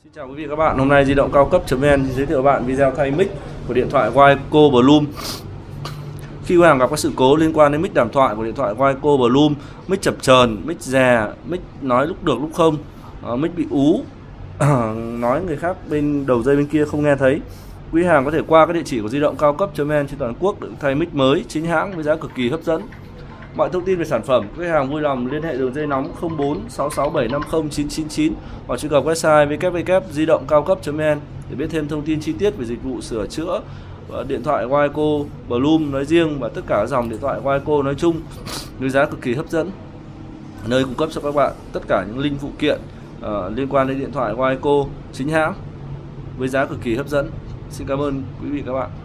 Xin chào quý vị và các bạn, hôm nay di động cao cấp.vn giới thiệu bạn video thay mic của điện thoại Waico Bloom. Khi khách hàng gặp các sự cố liên quan đến mic đàm thoại của điện thoại Waico Bloom, mic chập chờn, mic rè, mic nói lúc được lúc không, mic bị ú, nói người khác bên đầu dây bên kia không nghe thấy, quý khách hàng có thể qua các địa chỉ của di động cao cấp.vn trên toàn quốc để thay mic mới chính hãng với giá cực kỳ hấp dẫn. Mọi thông tin về sản phẩm, khách hàng vui lòng liên hệ đường dây nóng 04 66750 999 hoặc truy cập website www.didongcaocap.vn để biết thêm thông tin chi tiết về dịch vụ sửa chữa điện thoại Waico Bloom nói riêng và tất cả các dòng điện thoại Waico nói chung với giá cực kỳ hấp dẫn. Nơi cung cấp cho các bạn tất cả những link phụ kiện liên quan đến điện thoại Waico chính hãng với giá cực kỳ hấp dẫn. Xin cảm ơn quý vị và các bạn.